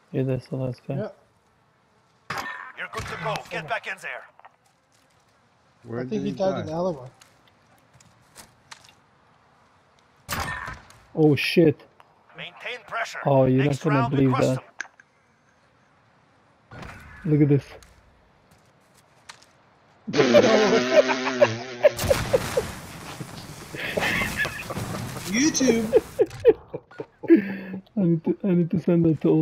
Yeah, that's the last guy. Yeah. You're good to go. Get back in there. Where I think did he died in the alleyway. Oh shit. Maintain pressure. Oh, you're Next not gonna round, we believe crush that. them. Look at this. YouTube. I need to send that to all.